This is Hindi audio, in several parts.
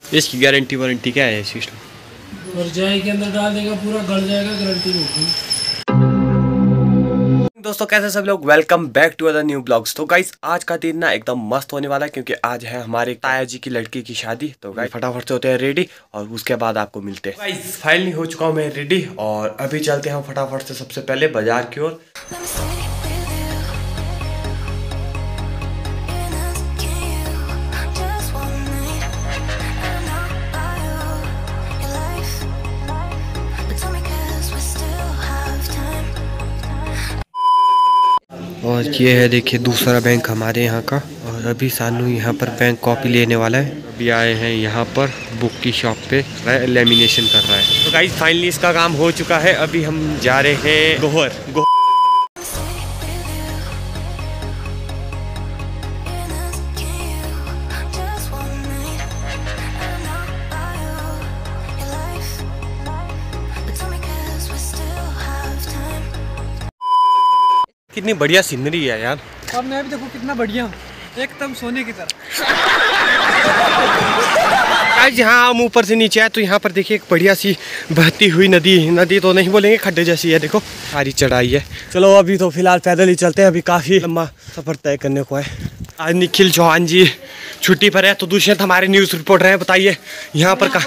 इसकी गारंटी वारंटी क्या है सिस्टम? और जाए के अंदर डाल देगा पूरा गल जाएगा, गारंटी होगी। दोस्तों कैसे सब लोग, welcome back to other new blogs. तो गाइस आज का दिन ना एकदम मस्त होने वाला है क्योंकि आज है हमारे ताया जी की लड़की की शादी। तो गाइस फटाफट से होते हैं रेडी और उसके बाद आपको मिलते हैं। गाइस फाइनली हो चुका हूँ मैं रेडी और अभी चलते हैं फटाफट से सबसे पहले बाजार की ओर। और ये है देखिए दूसरा बैंक हमारे यहाँ का। और अभी सानू यहाँ पर बैंक कॉपी लेने वाला है। अभी आए हैं यहाँ पर बुक की शॉप पे, लेमिनेशन कर रहा है। तो गाइस फाइनली इसका काम हो चुका है। अभी हम जा रहे हैं गोहर। कितनी बढ़िया सीनरी है यार। और मैं भी देखो कितना बढ़िया हूँ, एकदम सोने की तरह। आज यहाँ हम ऊपर से नीचे आए तो यहाँ पर देखिए एक बढ़िया सी बहती हुई नदी तो नहीं बोलेंगे, खड्डे जैसी है। देखो सारी चढ़ाई है। चलो अभी तो फिलहाल पैदल ही चलते हैं, अभी काफ़ी लंबा सफ़र तय करने को है। आज निखिल चौहान जी छुट्टी पर है तो दुष्यंत हमारे न्यूज़ रिपोर्टर हैं। बताइए यहाँ पर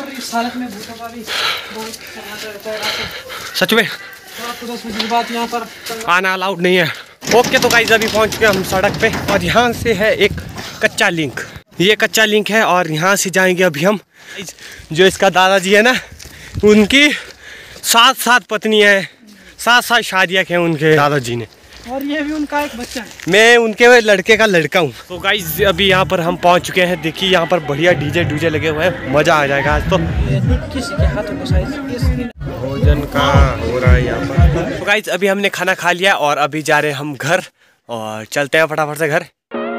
सच में बात यहाँ पर आना अलाउड नहीं है। ओके तो गाइस अभी पहुंच चुके हम सड़क पे और यहाँ से है एक कच्चा लिंक। ये कच्चा लिंक है और यहाँ से जाएंगे अभी हम। जो इसका दादाजी है ना, उनकी 7 पत्नियां हैं, 7 शादियाँ की हैं उनके दादाजी ने। और ये भी उनका एक बच्चा है। मैं उनके लड़के का लड़का हूँ। तो गाइस अभी यहाँ पर हम पहुँच चुके हैं। देखिए यहाँ पर बढ़िया डीजे लगे हुए हैं, मज़ा आ जाएगा आज तो। किसी के हाथों को साइज भोजन का हो रहा है यहाँ पर। तो गाइस अभी हमने खाना खा लिया और अभी जा रहे हैं हम घर और चलते हैं फटाफट से घर।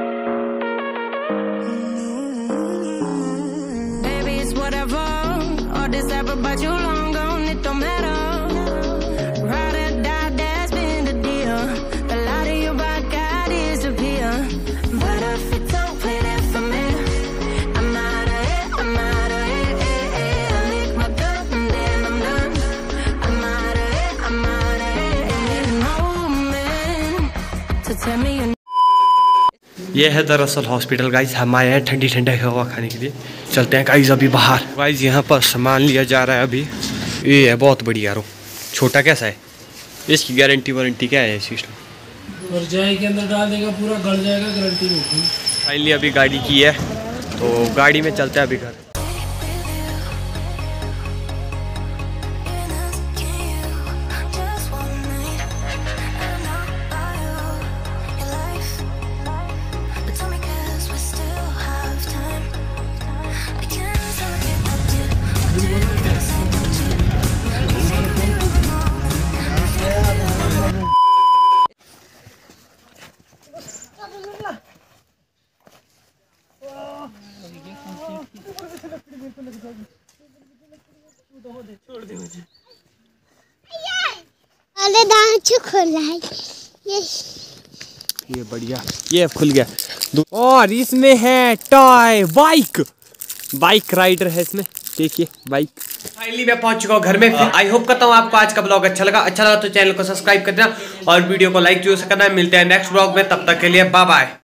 ये है दरअसल हॉस्पिटल गाइस। हम आए हैं ठंडी हवा खाने के लिए। चलते हैं गाइस अभी बाहर। गाइस यहाँ पर सामान लिया जा रहा है अभी। ये है बहुत बढ़िया रो। छोटा कैसा है? इसकी गारंटी वारंटी क्या है सिस्टम? और जाए के अंदर डाल देगा पूरा गल जाएगा, गारंटी होगी। फाइनली अभी गाड़ी की है तो गाड़ी में चलते हैं अभी घर। ये बढ़िया, ये खुल गया। और इसमें है टॉय बाइक राइडर है इसमें। देखिए बाइक। फाइनली मैं पहुंच चुका हूँ घर में। आई होप करता हूँ आपको आज का ब्लॉग अच्छा लगा तो चैनल को सब्सक्राइब कर देना और वीडियो को लाइक जरूर से करना। मिलते हैं नेक्स्ट ब्लॉग में, तब तक के लिए बाय बाय।